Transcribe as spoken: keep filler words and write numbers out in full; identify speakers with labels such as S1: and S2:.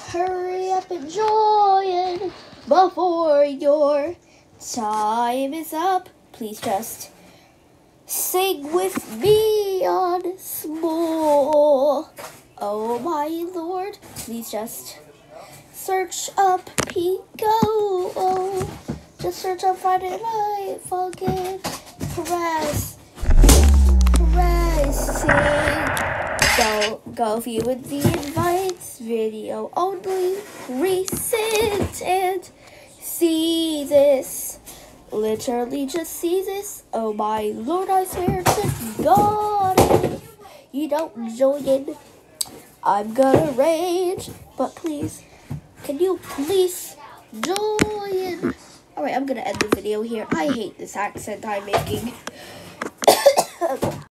S1: hurry up and join before your time is up. Please just sing with me on small. Oh my lord, please just search up Pico. Oh, just search up Friday Night Funkin'. Press, pressing. Go, go view with the invites. Video only. Recent and see this. Literally just see this. Oh my lord, I swear to God, if you don't join in, I'm gonna rage. But please, can you please join? Alright, I'm gonna end the video here. I hate this accent I'm making.